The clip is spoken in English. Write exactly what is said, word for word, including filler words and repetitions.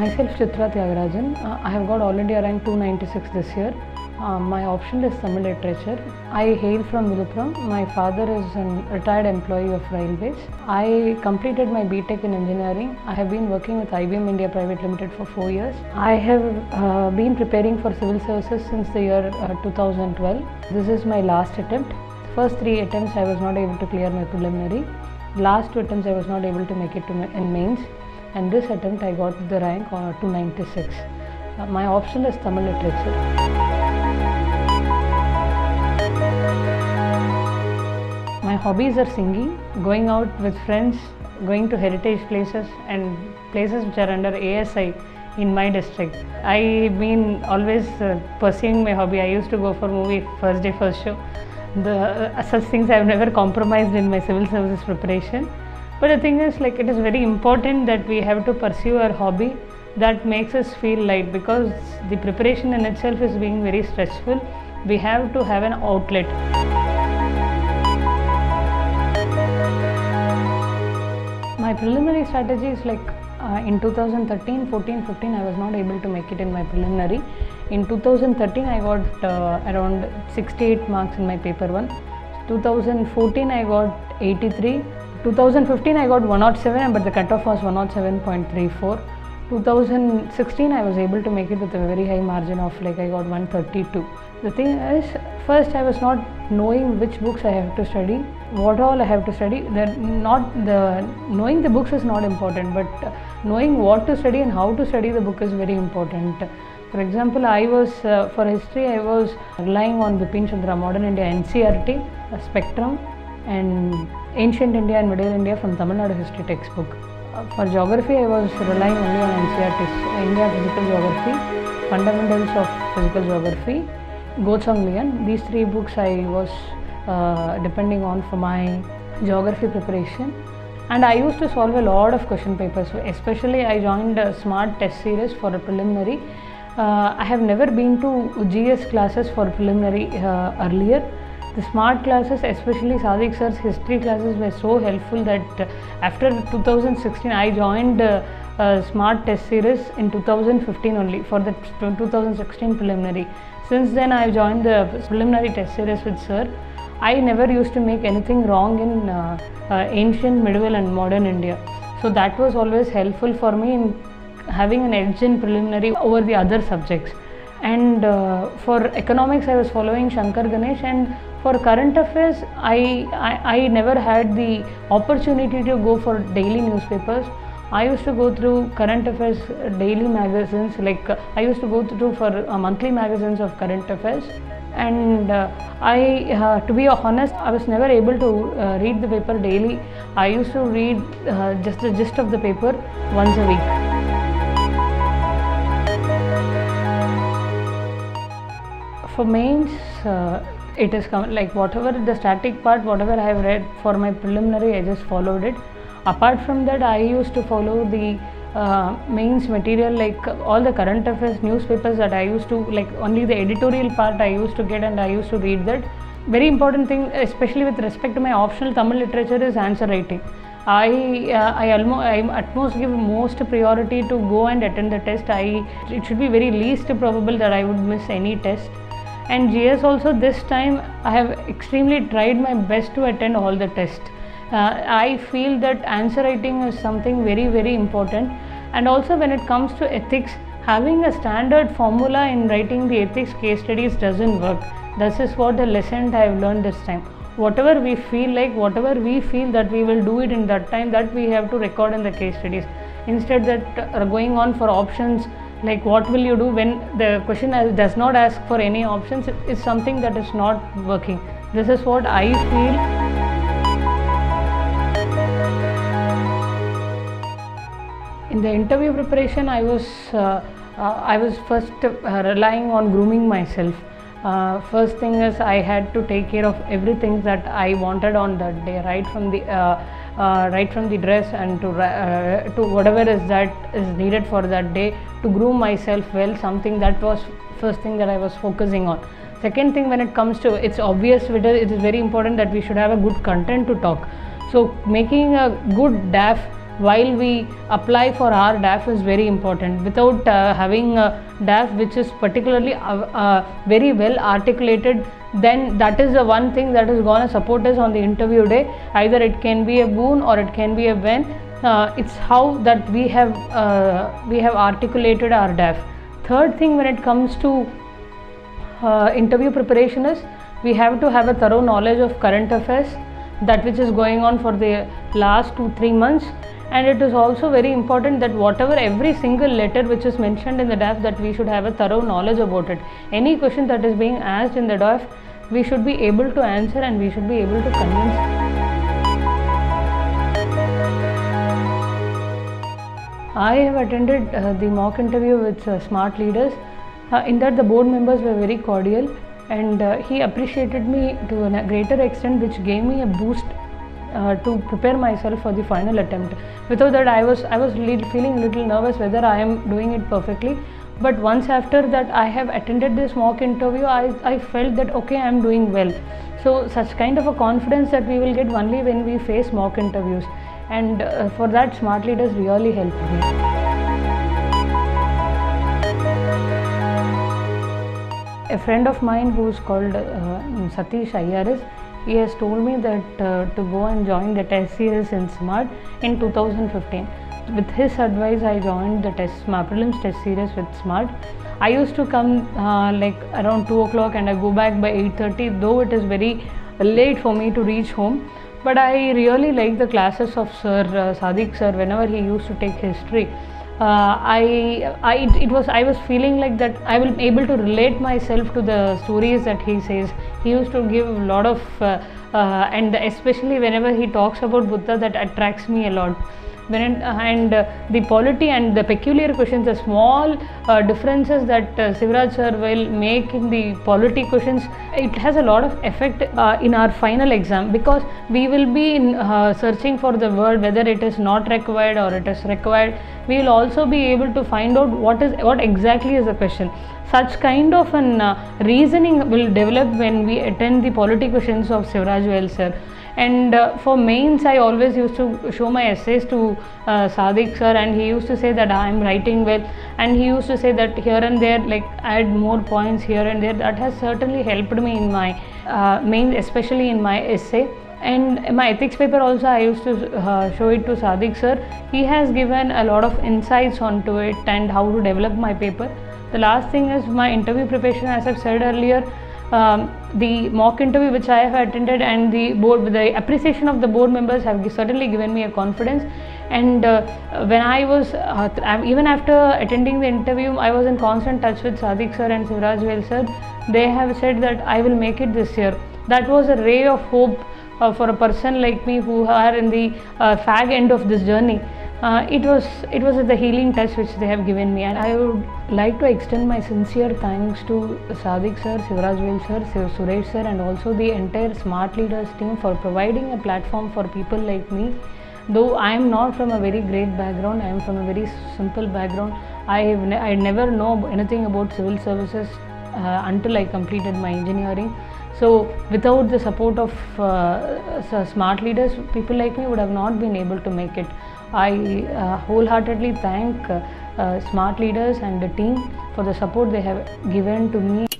Myself Chitraa Thiyagarajan. Uh, I have got already a rank two ninety-six this year. Uh, my option is Tamil Literature. I hail from Viluppuram. My father is a retired employee of Railways. I completed my B Tech in Engineering. I have been working with I B M India Private Limited for four years. I have uh, been preparing for civil services since the year uh, two thousand twelve. This is my last attempt. First three attempts I was not able to clear my preliminary. Last two attempts I was not able to make it to my, in mains. And this attempt I got the rank uh, two ninety-six. Uh, my option is Tamil Literature. My hobbies are singing, going out with friends, going to heritage places and places which are under A S I in my district. I've been always uh, pursuing my hobby. I used to go for movie first day, first show. The uh, such things I have never compromised in my civil services preparation. But the thing is, like, it is very important that we have to pursue our hobby that makes us feel light, because the preparation in itself is being very stressful. We have to have an outlet. My preliminary strategy is like uh, in two thousand thirteen, fourteen, fifteen I was not able to make it in my preliminary. In two thousand thirteen I got uh, around sixty-eight marks in my paper one. two thousand fourteen I got eighty-three. two thousand fifteen I got one oh seven, but the cutoff was one oh seven point three four. two thousand sixteen I was able to make it with a very high margin of like I got one thirty-two. The thing is, first I was not knowing which books I have to study, what all I have to study. That not the knowing the books is not important, but knowing what to study and how to study the book is very important. For example, I was uh, for history I was relying on Bipin Chandra, Modern India, N C R T, Spectrum, and Ancient India and Middle India from Tamil Nadu history textbook. Uh, for geography, I was relying only on N C R T, India Physical Geography, Fundamentals of Physical Geography, Gochang Lian. These three books I was uh, depending on for my geography preparation. And I used to solve a lot of question papers. Especially I joined a Smart test series for a preliminary. Uh, I have never been to G S classes for preliminary uh, earlier. The Smart classes, especially Sadiq sir's history classes, were so helpful that uh, after two thousand sixteen I joined uh, uh, Smart test series in two thousand fifteen only for the two thousand sixteen preliminary. Since then I have joined the preliminary test series with sir. I never used to make anything wrong in uh, uh, ancient, medieval and modern India. So that was always helpful for me in having an edge in preliminary over the other subjects. And uh, for economics I was following Shankar Ganesh, and for current affairs I, I, I never had the opportunity to go for daily newspapers. I used to go through current affairs daily magazines, like uh, I used to go through for uh, monthly magazines of current affairs. And uh, I, uh, to be honest, I was never able to uh, read the paper daily. I used to read uh, just the gist of the paper once a week. For mains, uh, it is like whatever the static part, whatever I have read for my preliminary, I just followed it. Apart from that, I used to follow the uh, mains material, like all the current affairs newspapers that I used to, like only the editorial part I used to get and I used to read that. Very important thing, especially with respect to my optional Tamil literature, is answer writing. I uh, I almost I at most give most priority to go and attend the test. I it should be very least probable that I would miss any test. And G S also, this time I have extremely tried my best to attend all the tests. Uh, I feel that answer writing is something very very important. And also when it comes to ethics, having a standard formula in writing the ethics case studies doesn't work. This is what the lesson I have learned this time. Whatever we feel like, whatever we feel that we will do it in that time, that we have to record in the case studies. Instead that uh, going on for options, like what will you do when the question does not ask for any options, is something that is not working. This is what I feel. In the interview preparation, I was uh, uh, I was first uh, relying on grooming myself. Uh, first thing is, I had to take care of everything that I wanted on that day, right from the uh, uh, right from the dress and to uh, to whatever is that is needed for that day, to groom myself well. Something that was first thing that I was focusing on. Second thing, when it comes to, it's obvious, it is very important that we should have a good content to talk. So making a good D A F while we apply for our D A F is very important. Without uh, having a D A F which is particularly uh, uh, very well articulated, then that is the one thing that is going to support us on the interview day. Either it can be a boon or it can be a when. Uh, it's how that we have uh, we have articulated our D A F. Third thing when it comes to uh, interview preparation is we have to have a thorough knowledge of current affairs, that which is going on for the last two three months. And it is also very important that whatever every single letter which is mentioned in the D A F, that we should have a thorough knowledge about it. Any question that is being asked in the D A F, we should be able to answer and we should be able to convince. I have attended uh, the mock interview with uh, Smart Leaders. Uh, in that the board members were very cordial, and uh, he appreciated me to a greater extent, which gave me a boost uh, to prepare myself for the final attempt. Without that, I was I was feeling a little nervous whether I am doing it perfectly. But once after that I have attended this mock interview, I, I felt that okay, I am doing well. So such kind of a confidence that we will get only when we face mock interviews, and uh, for that Smart Leaders really helped me. A friend of mine who is called uh, Satish I A S, he has told me that uh, to go and join the test series in Smart in two thousand fifteen. With his advice, I joined the test Smart prelims test series with Smart. I used to come uh, like around two o'clock and I go back by eight thirty, though it is very late for me to reach home. But I really like the classes of Sir uh, Sadiq sir whenever he used to take history. Uh, I, I, it was, I was feeling like that I will be able to relate myself to the stories that he says. He used to give a lot of, uh, uh, and especially whenever he talks about Buddha, that attracts me a lot. When it, uh, and uh, the polity and the peculiar questions, the small uh, differences that uh, Sivaraj sir will make in the polity questions, it has a lot of effect uh, in our final exam, because we will be in, uh, searching for the word whether it is not required or it is required. We will also be able to find out what is what exactly is the question. Such kind of an uh, reasoning will develop when we attend the polity questions of Sivaraj Well sir. And uh, for mains, I always used to show my essays to uh, Sadiq sir, and he used to say that I am writing well, and he used to say that here and there, like add more points here and there. That has certainly helped me in my uh, mains, especially in my essay. And my ethics paper also, I used to uh, show it to Sadiq sir. He has given a lot of insights onto it and how to develop my paper. The last thing is my interview preparation, as I've said earlier. Um, the mock interview which I have attended and the board, the appreciation of the board members have certainly given me a confidence. And uh, when I was, uh, even after attending the interview, I was in constant touch with Sadiq sir and Sivaraj Well sir. They have said that I will make it this year. That was a ray of hope uh, for a person like me who are in the uh, fag end of this journey. Uh, it was it was the healing touch which they have given me, and I would like to extend my sincere thanks to Sadiq sir, Sivaraj Well sir, Suresh sir, and also the entire Smart Leaders team for providing a platform for people like me. Though I am not from a very great background, I am from a very simple background. I ne I never know anything about civil services uh, until I completed my engineering. So without the support of uh, Smart Leaders, people like me would have not been able to make it. I uh, wholeheartedly thank uh, uh, Smart Leaders and the team for the support they have given to me.